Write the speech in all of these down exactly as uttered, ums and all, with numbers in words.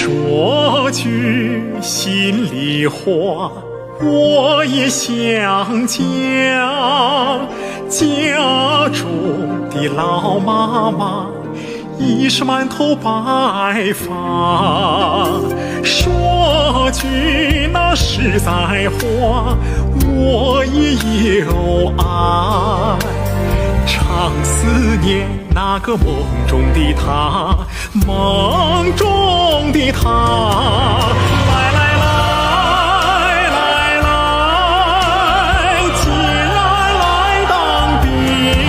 说句心里话，我也想讲，家中的老妈妈已是满头白发。说句那实在话，我也有爱，常思念那个梦中的她，梦中的她。来来来来来，既然来当兵，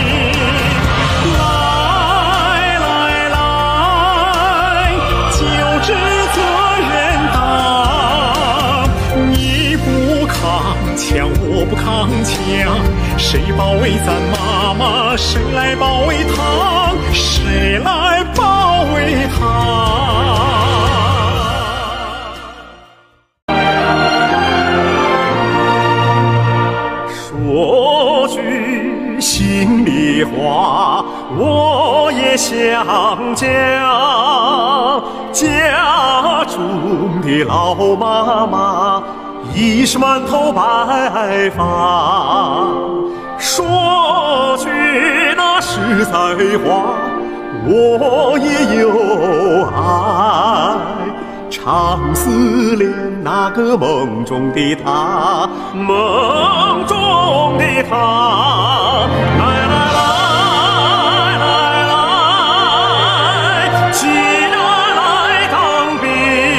来来来，就知责任大。你不扛枪，我不扛枪，谁保卫咱妈妈？谁来保卫她？谁来保卫她？说句心里话，我也想讲，家中的老妈妈已是满头白发。说句那实在话，我也有爱，常思念那个梦中的她，梦中的她。来来来来来，既然来当兵，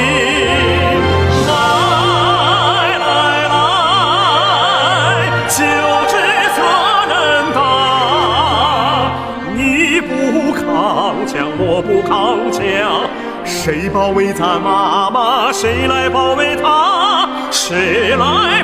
来来来，就知责任大。你不扛枪，我不扛枪，谁保卫咱妈妈？谁来保卫她？谁来